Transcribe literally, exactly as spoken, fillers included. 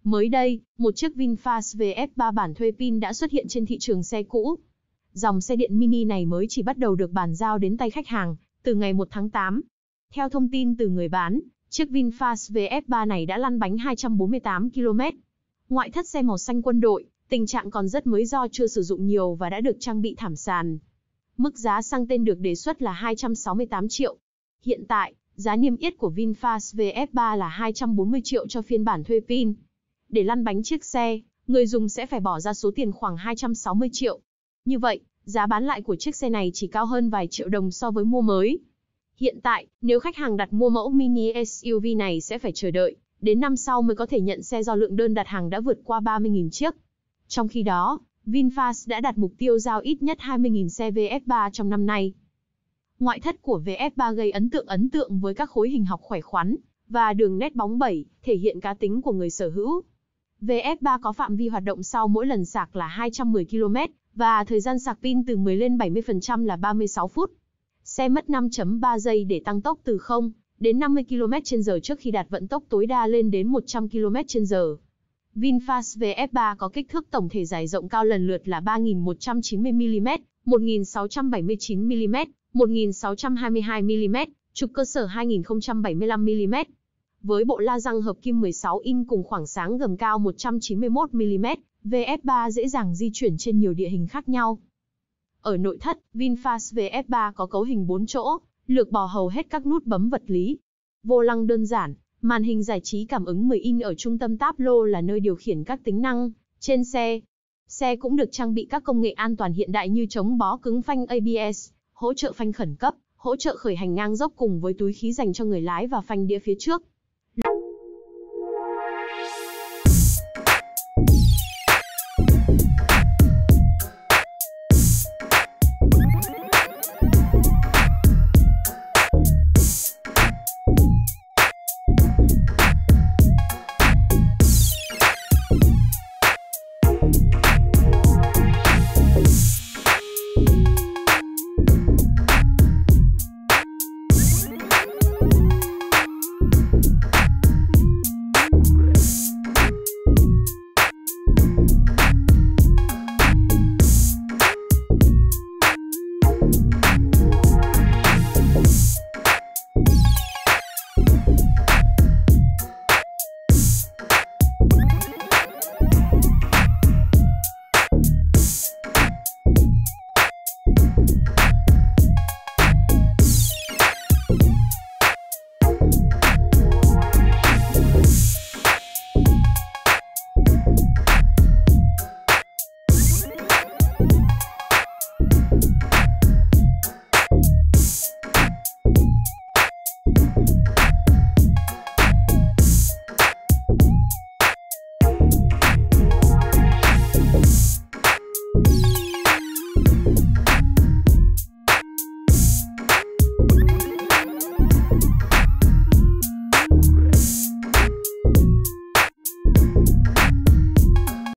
Mới đây, một chiếc VinFast vê ép ba bản thuê pin đã xuất hiện trên thị trường xe cũ. Dòng xe điện mini này mới chỉ bắt đầu được bàn giao đến tay khách hàng từ ngày một tháng tám. Theo thông tin từ người bán, chiếc VinFast vê ép ba này đã lăn bánh hai trăm bốn mươi tám ki lô mét. Ngoại thất xe màu xanh quân đội, tình trạng còn rất mới do chưa sử dụng nhiều và đã được trang bị thảm sàn. Mức giá sang tên được đề xuất là hai trăm sáu mươi tám triệu. Hiện tại, giá niêm yết của VinFast vê ép ba là hai trăm bốn mươi triệu cho phiên bản thuê pin. Để lăn bánh chiếc xe, người dùng sẽ phải bỏ ra số tiền khoảng hai trăm sáu mươi triệu. Như vậy, giá bán lại của chiếc xe này chỉ cao hơn vài triệu đồng so với mua mới. Hiện tại, nếu khách hàng đặt mua mẫu mini ét u vê này sẽ phải chờ đợi đến năm sau mới có thể nhận xe do lượng đơn đặt hàng đã vượt qua ba mươi nghìn chiếc. Trong khi đó, VinFast đã đặt mục tiêu giao ít nhất hai mươi nghìn xe vê ép ba trong năm nay. Ngoại thất của vê ép ba gây ấn tượng ấn tượng với các khối hình học khỏe khoắn và đường nét bóng bẩy, thể hiện cá tính của người sở hữu. vê ép ba có phạm vi hoạt động sau mỗi lần sạc là hai trăm mười ki lô mét và thời gian sạc pin từ mười lên bảy mươi phần trăm là ba mươi sáu phút. Xe mất năm phẩy ba giây để tăng tốc từ không đến năm mươi ki lô mét trên giờ trước khi đạt vận tốc tối đa lên đến một trăm ki lô mét trên giờ. VinFast vê ép ba có kích thước tổng thể dài rộng cao lần lượt là ba nghìn một trăm chín mươi mi li mét, một nghìn sáu trăm bảy mươi chín mi li mét, một nghìn sáu trăm hai mươi hai mi li mét, trục cơ sở hai nghìn không trăm bảy mươi lăm mi li mét. Với bộ la răng hợp kim mười sáu inch cùng khoảng sáng gầm cao một trăm chín mươi mốt mi li mét, vê ép ba dễ dàng di chuyển trên nhiều địa hình khác nhau. Ở nội thất, VinFast vê ép ba có cấu hình bốn chỗ, lược bỏ hầu hết các nút bấm vật lý. Vô lăng đơn giản, màn hình giải trí cảm ứng mười inch ở trung tâm táp lô là nơi điều khiển các tính năng trên xe. Xe cũng được trang bị các công nghệ an toàn hiện đại như chống bó cứng phanh a bê ét, hỗ trợ phanh khẩn cấp, hỗ trợ khởi hành ngang dốc cùng với túi khí dành cho người lái và phanh đĩa phía trước.